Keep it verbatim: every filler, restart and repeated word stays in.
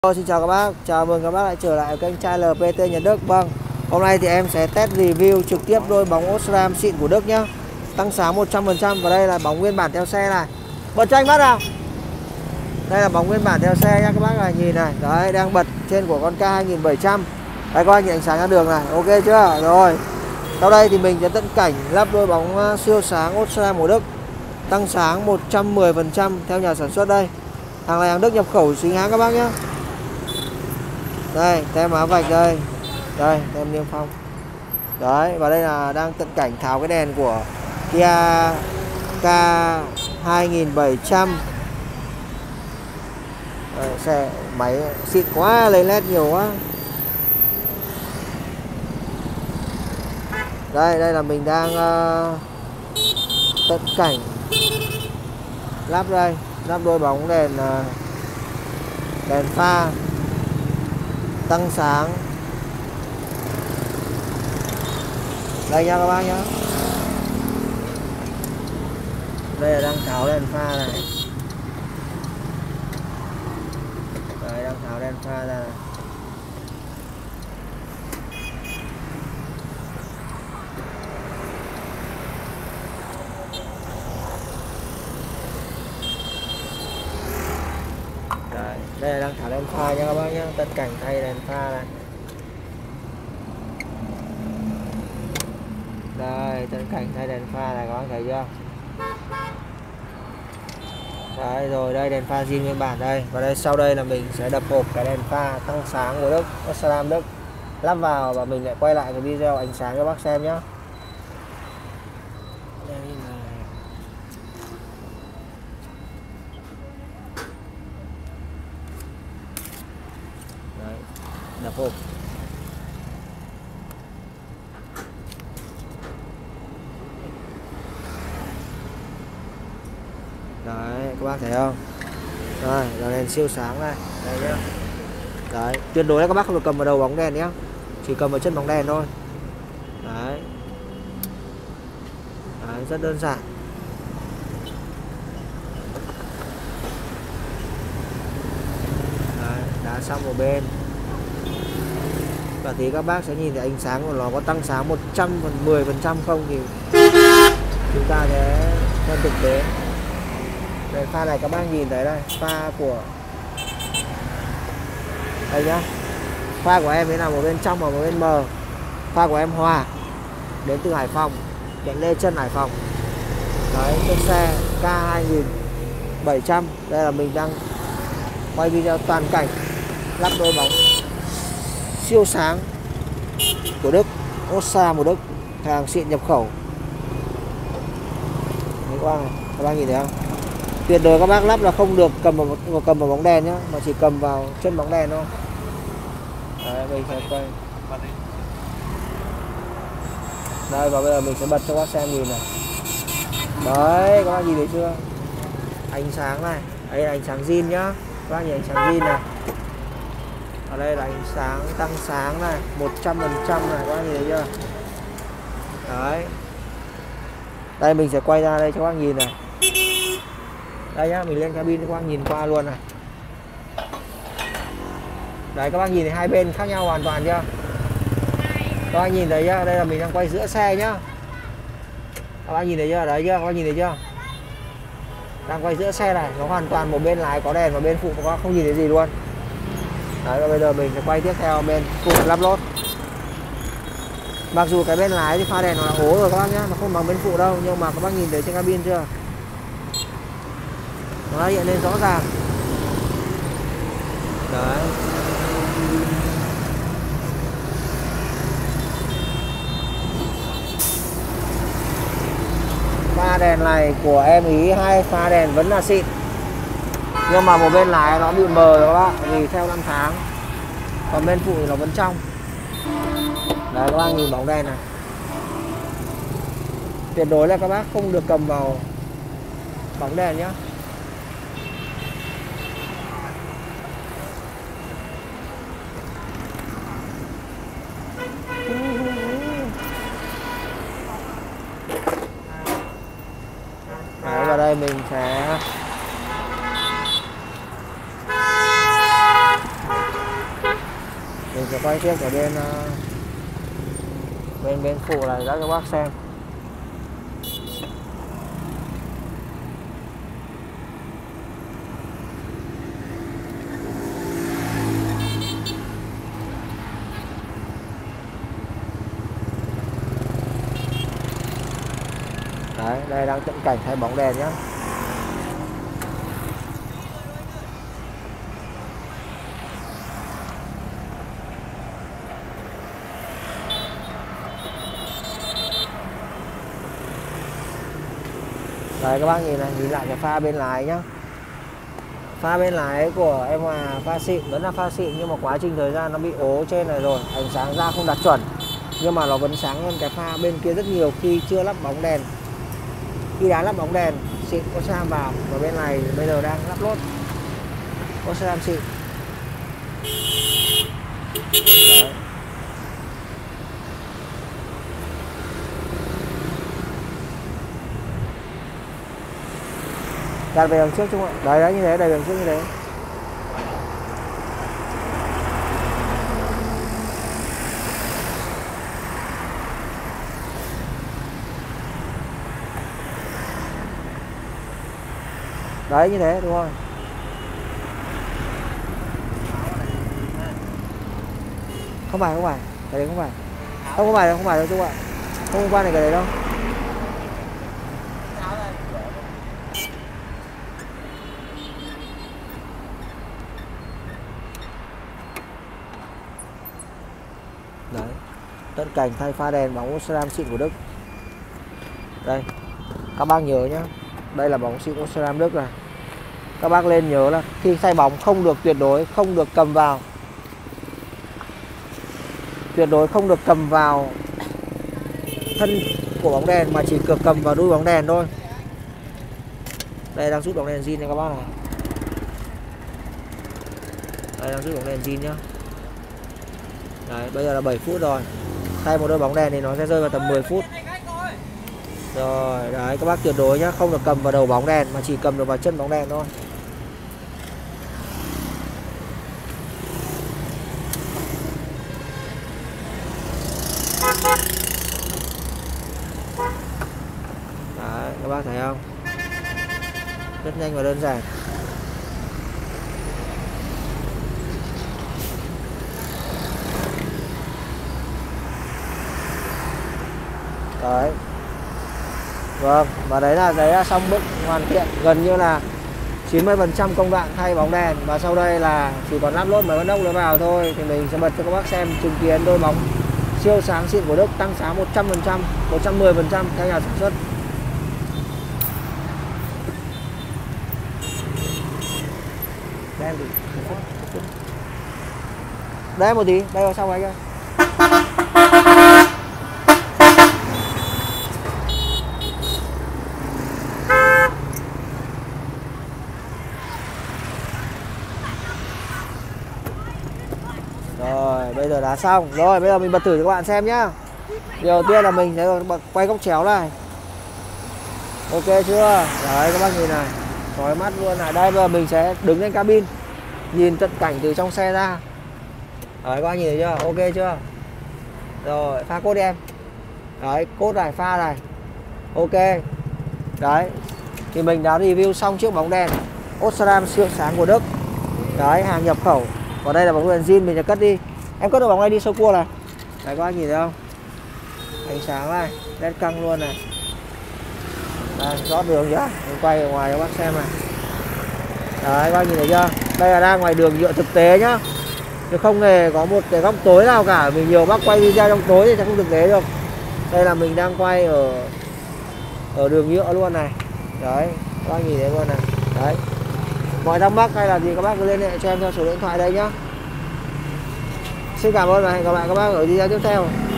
Xin chào các bác, chào mừng các bác lại trở lại kênh channel lờ pê tê Nhật Đức. Vâng, hôm nay thì em sẽ test review trực tiếp đôi bóng Osram xịn của Đức nhé. Tăng sáng một trăm phần trăm và đây là bóng nguyên bản theo xe này. Bật cho anh bác nào. Đây là bóng nguyên bản theo xe nha các bác này, nhìn này. Đấy, đang bật trên của con K hai nghìn bảy trăm. Đây các bác nhìn ánh sáng ra đường này, ok chưa? Rồi. Sau đây thì mình sẽ tận cảnh lắp đôi bóng siêu sáng Osram của Đức. Tăng sáng một trăm mười phần trăm theo nhà sản xuất đây. Hàng này hàng Đức nhập khẩu chính hãng các bác nhé. Đây, tem áo vạch đây. Đây, tem niêm phong. Đấy, và đây là đang tận cảnh tháo cái đèn của Kia K hai nghìn bảy trăm. Đấy, xe máy xịn quá, lấy led nhiều quá. Đây, đây là mình đang uh, tận cảnh lắp đây, lắp đôi bóng đèn uh, đèn pha tăng sáng đây nha các bác nhé. Đây là đang tháo đèn pha này. Đây, đang tháo đèn pha ra này. Đấy, đây là đang tháo đèn pha nha các bác nhé, tận cảnh thay đèn pha này. Đây, tận cảnh thay đèn pha này các bác thấy chưa? Đấy, rồi đây đèn pha zin nguyên bản đây. Và đây sau đây là mình sẽ đập hộp cái đèn pha tăng sáng của Đức, Osram Đức, lắp vào và mình lại quay lại cái video ánh sáng cho bác xem nhé. Đây là đấy, đập hộp. Đấy, các bác thấy không? Đây, là đèn siêu sáng này. Đây nhá. Đấy, tuyệt đối là các bác không được cầm vào đầu bóng đèn nhé. Chỉ cầm vào chân bóng đèn thôi. Đấy. Đấy, rất đơn giản. Đấy, đá xong một bên. Và thì các bác sẽ nhìn thấy ánh sáng của nó có tăng sáng một trăm mười phần trăm không thì chúng ta sẽ xem thực tế. Đây, pha này các bác nhìn thấy đây, pha của đây nhá, pha của em ấy là một bên trong và một bên mờ. Pha của em Hòa đến từ Hải Phòng, cạnh Lê Trân Hải Phòng. Đấy, chiếc xe K hai nghìn bảy trăm. Đây là mình đang quay video toàn cảnh lắp đôi bóng siêu sáng của Đức, Osram của Đức, hàng xịn nhập khẩu. Đấy, các bác này, các bác nhìn thấy không? Tuyệt đối các bác lắp là không được cầm vào cầm vào bóng đèn nhá, mà chỉ cầm vào chân bóng đèn thôi. Đấy, mình sẽ quay. Đây, và bây giờ mình sẽ bật cho các bác xem nhìn này. Đấy, các bác nhìn thấy chưa? Ánh sáng này, đây là ánh sáng zin nhá. Các bác nhìn ánh sáng zin này. Ở đây là ánh sáng tăng sáng này, một trăm phần trăm này, các bác nhìn thấy chưa? Đấy. Đây mình sẽ quay ra đây cho các bác nhìn này. Đây nhá, mình lên cabin cho các bác nhìn qua luôn này. Đấy, các bác nhìn thấy hai bên khác nhau hoàn toàn chưa? Các bác nhìn thấy nhá, đây là mình đang quay giữa xe nhá. Các bác nhìn thấy chưa? Đấy chưa? Các bác nhìn thấy chưa? Đang quay giữa xe này, nó hoàn toàn một bên lái có đèn và bên phụ các bác không nhìn thấy gì luôn. Đấy, và bây giờ mình sẽ quay tiếp theo bên phụ lắp lốt. Mặc dù cái bên lái thì pha đèn nó là hố rồi các bác nhá, nó không bằng bên phụ đâu, nhưng mà các bác nhìn thấy trên cabin chưa? Nó hiện lên rõ ràng. Đấy. Pha đèn này của em Ý, hai pha đèn vẫn là xịn. Nhưng mà một bên lái nó bị mờ rồi các bác, vì theo năm tháng. Còn bên phụ thì nó vẫn trong. Đấy, các bác nhìn bóng đèn này. Tuyệt đối là các bác không được cầm vào bóng đèn nhá. Đấy, và đây mình sẽ sẽ quay tiếp ở bên uh, bên bên phụ này cho các bác xem. Đấy, đây đang cận cảnh thay bóng đèn nhá. Đấy các bác nhìn này, nhìn lại cái pha bên lái nhá. Pha bên lái của em Hòa pha xịn, vẫn là pha xịn nhưng mà quá trình thời gian nó bị ố trên này rồi, ánh sáng ra không đạt chuẩn. Nhưng mà nó vẫn sáng hơn cái pha bên kia rất nhiều khi chưa lắp bóng đèn. Khi đã lắp bóng đèn xịn Osram vào, và bên này bây giờ đang lắp lốt Osram xịn. Đấy. Đặt về đằng trước chung ạ. Đấy, đấy như thế, đầy đằng trước như thế. Đấy như thế đúng không? Không phải, không phải, cái đấy không phải. Không, không phải đâu, không phải đâu Trung ạ. Không liên quan đến cái đấy đâu. Đấy, tận cảnh thay pha đèn bóng Osram xịn của Đức. Đây, các bác nhớ nhá, đây là bóng xịn Osram Đức này. Các bác lên nhớ là khi thay bóng không được, tuyệt đối không được cầm vào, tuyệt đối không được cầm vào thân của bóng đèn mà chỉ được cầm vào đuôi bóng đèn thôi. Đây đang rút bóng đèn zin nha các bác này. Đây đang rút bóng đèn zin nhá. Đấy, bây giờ là bảy phút rồi. Thay một đôi bóng đèn thì nó sẽ rơi vào tầm mười phút. Rồi, đấy các bác tuyệt đối nhá, không được cầm vào đầu bóng đèn mà chỉ cầm được vào chân bóng đèn thôi. Đấy, các bác thấy không? Rất nhanh và đơn giản. Đấy. Vâng, và đấy là đấy là xong bước hoàn thiện gần như là chín mươi phần trăm công đoạn thay bóng đèn, và sau đây là chỉ còn lắp lốt mấy con ốc nó vào thôi thì mình sẽ bật cho các bác xem chứng kiến đôi bóng siêu sáng xịn của Đức tăng sáng một trăm phần trăm, một trăm mười phần trăm theo nhà sản xuất. Đen thì đây một tí, đây vào sau ấy kia. Rồi, bây giờ đã xong. Rồi, bây giờ mình bật thử cho các bạn xem nhá. Điều đầu tiên là mình sẽ quay góc chéo này. Ok chưa? Đấy, các bác nhìn này. Chói mắt luôn này. Đây, bây giờ mình sẽ đứng lên cabin, nhìn tận cảnh từ trong xe ra. Đấy, các bác nhìn thấy chưa? Ok chưa? Rồi, pha cốt đi em. Đấy, cốt này, pha này. Ok. Đấy. Thì mình đã review xong chiếc bóng đèn Osram siêu sáng của Đức. Đấy, hàng nhập khẩu. Còn đây là bóng đèn zin mình sẽ cất đi. Em cất được bóng này đi sâu cua này. Đấy các bác nhìn thấy không? Ánh sáng này, led căng luôn này. Đây, rót đường chưa? Mình quay ở ngoài cho các bác xem này. Đấy các bác nhìn thấy chưa? Đây là đang ngoài đường nhựa thực tế nhá. Chứ không hề có một cái góc tối nào cả. Mình nhiều bác quay video trong tối thì sẽ không thực tế được. Đây là mình đang quay ở ở đường nhựa luôn này. Đấy, các bác nhìn thấy luôn này. Đấy. Mọi thắc mắc hay là gì các bác cứ liên hệ cho em theo số điện thoại đây nhá. Xin cảm ơn và hẹn gặp lại các bác ở video tiếp theo.